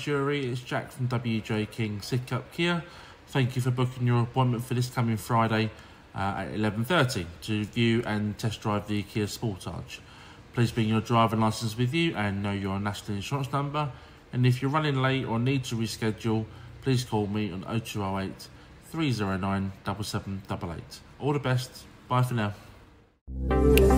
Shuri, it's Jack from WJ King Sidcup Kia. Thank you for booking your appointment for this coming Friday at 11:30 to view and test drive the Kia Sportage. Please bring your driving licence with you and know your national insurance number. And if you're running late or need to reschedule, please call me on 0208 309 7788. All the best. Bye for now.